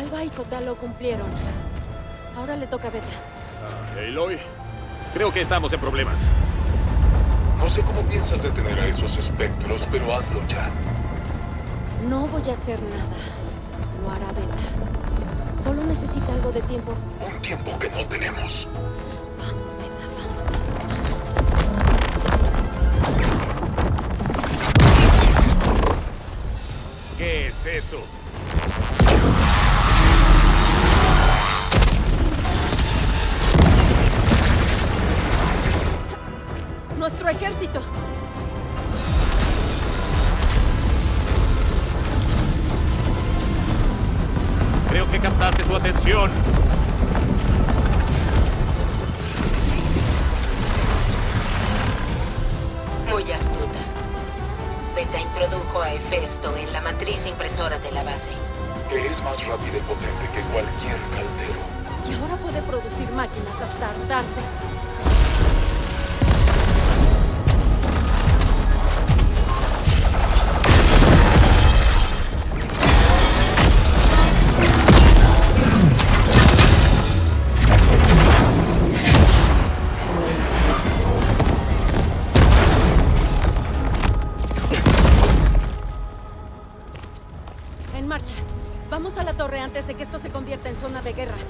Alba y Kota lo cumplieron. Ahora le toca a Beta. Aloy, creo que estamos en problemas. No sé cómo piensas detener a esos espectros, pero hazlo ya. No voy a hacer nada. Lo hará Beta. Solo necesita algo de tiempo. Un tiempo que no tenemos. Vamos, Beta, vamos. ¿Qué es eso? ¡Nuestro ejército! Creo que captaste su atención. Muy astuta. Beta introdujo a Hefesto en la matriz impresora de la base. Que es más rápida y potente que cualquier caldero. Y ahora puede producir máquinas hasta hartarse. En marcha. Vamos a la torre antes de que esto se convierta en zona de guerra.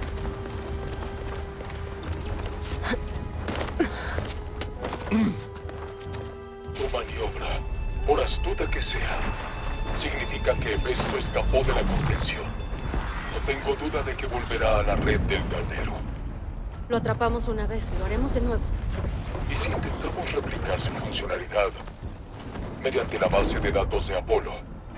Tu maniobra, por astuta que sea, significa que Hefesto escapó de la contención. No tengo duda de que volverá a la red del caldero. Lo atrapamos una vez, lo haremos de nuevo. ¿Y si intentamos replicar su funcionalidad mediante la base de datos de Apolo?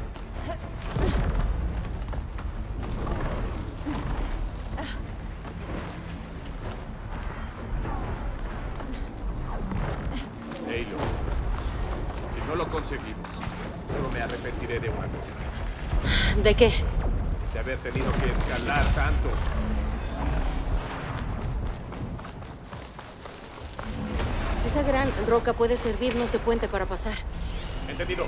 Aloy, si no lo conseguimos, solo me arrepentiré de una cosa. ¿De qué? De haber tenido que escalar tanto. Esa gran roca puede servirnos de puente para pasar. Entendido.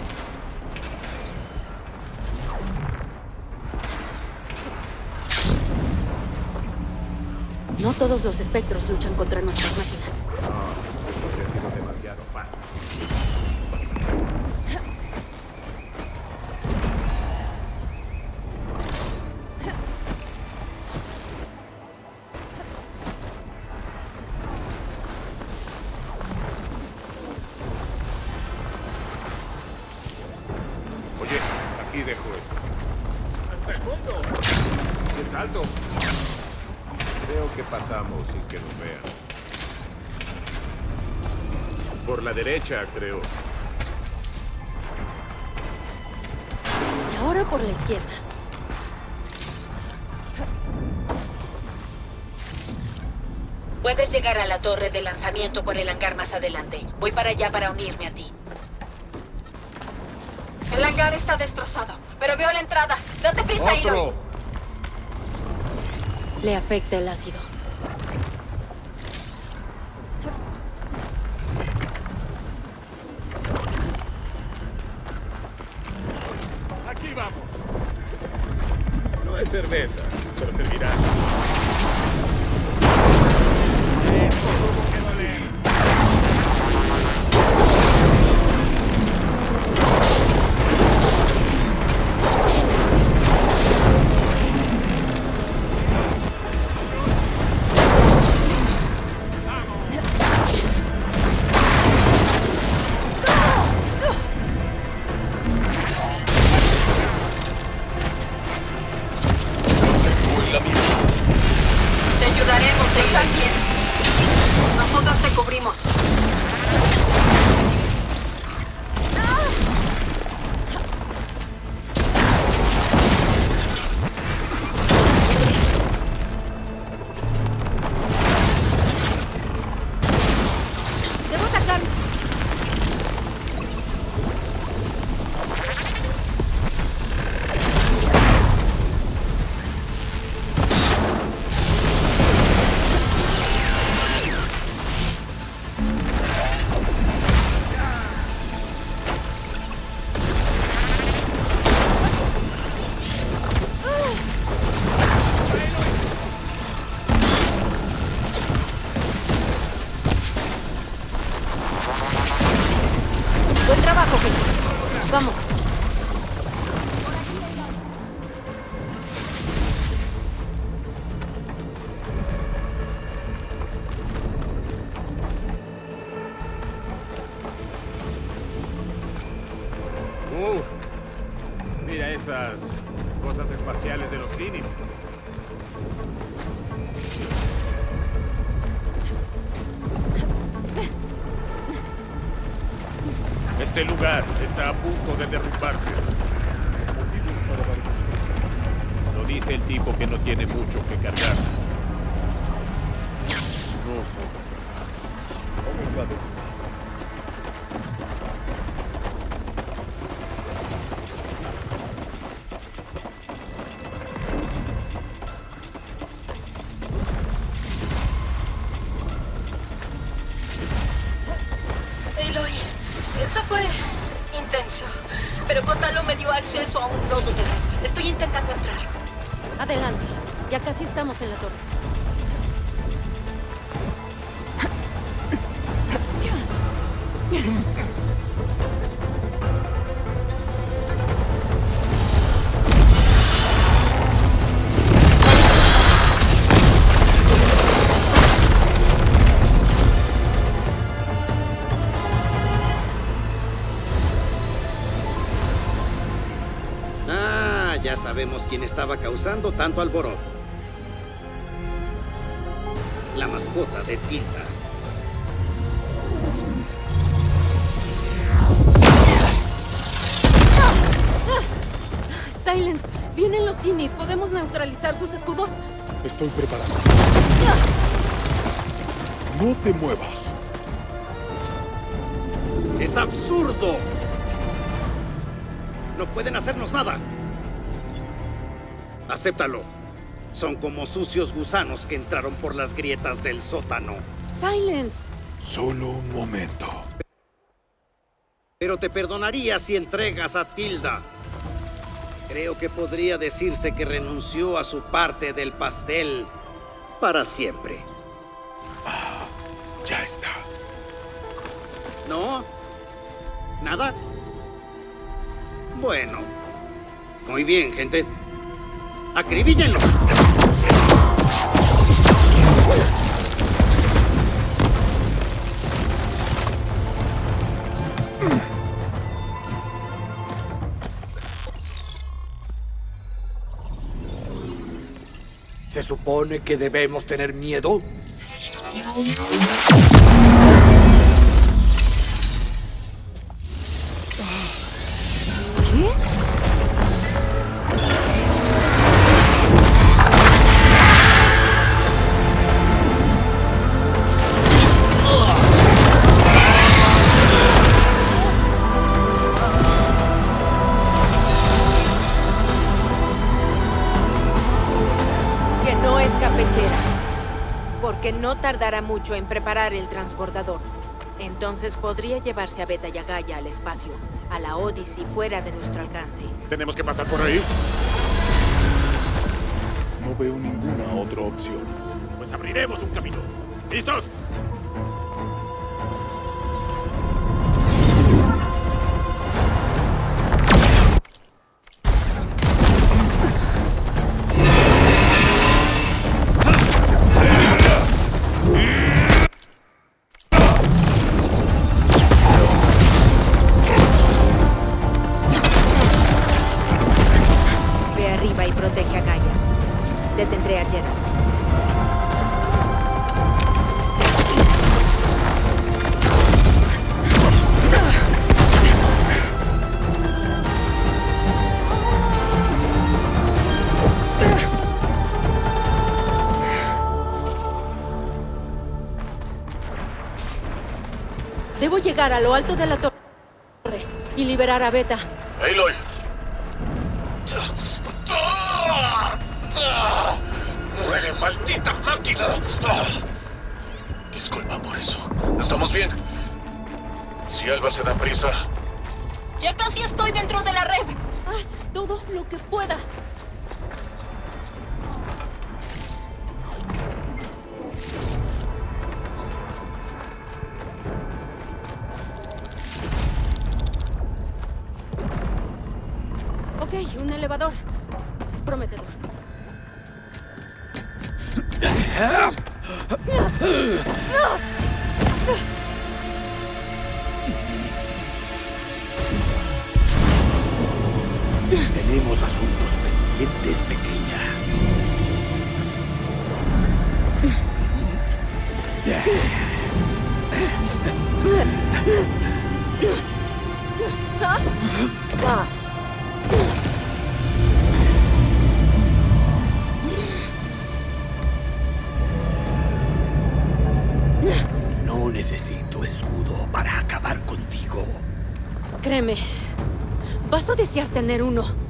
No todos los espectros luchan contra nuestras máquinas. Podría sido demasiado fácil. Oye, aquí dejo esto. ¡Hasta el fondo! ¡Qué salto! Creo que pasamos sin que nos vean. Por la derecha, creo. Y ahora por la izquierda. Puedes llegar a la torre de lanzamiento por el hangar más adelante. Voy para allá para unirme a ti. El hangar está destrozado, pero veo la entrada. ¡Date prisa, Aloy! ¡Otro! Le afecta el ácido. ¡Aquí vamos! No es cerveza, pero servirá. Eso tuvo que doler. Tengo en la mira. Te ayudaremos, también. trabajo, Kate. Vamos. Mira esas cosas espaciales de los Zenith. Este lugar está a punto de derrumbarse. Lo dice el tipo que no tiene mucho que cargar. Aloy, eso fue intenso. Pero Kotalo me dio acceso a un nodo de red. Estoy intentando entrar. Adelante. Ya casi estamos en la torre. Ya sabemos quién estaba causando tanto alboroto. La mascota de Tilda. Silence, vienen los Zenith. ¿Podemos neutralizar sus escudos? Estoy preparado. No te muevas. ¡Es absurdo! No pueden hacernos nada. Acéptalo. Son como sucios gusanos que entraron por las grietas del sótano. Silence. Solo un momento. Pero te perdonaría si entregas a Tilda. Creo que podría decirse que renunció a su parte del pastel para siempre. Ya está. ¿No? ¿Nada? Bueno. Muy bien, gente. ¡Acribíllenlo! ¿Se supone que debemos tener miedo? Porque no tardará mucho en preparar el transportador. Entonces podría llevarse a Beta y a Gaia al espacio, a la Odyssey fuera de nuestro alcance. ¿Tenemos que pasar por ahí? No veo ninguna otra opción. Pues abriremos un camino. ¿Listos? Y protege a Gaia. Detendré a Jedi. Debo llegar a lo alto de la torre y liberar a Beta. Aloy. ¡Muere, maldita máquina! Disculpa por eso. ¿Estamos bien? Si Alba se da prisa. Ya casi estoy dentro de la red. Haz todo lo que puedas. ¡Hey! Un elevador. Prometedor. Tenemos asuntos pendientes, pequeña. No necesito escudo para acabar contigo. Créeme, vas a desear tener uno.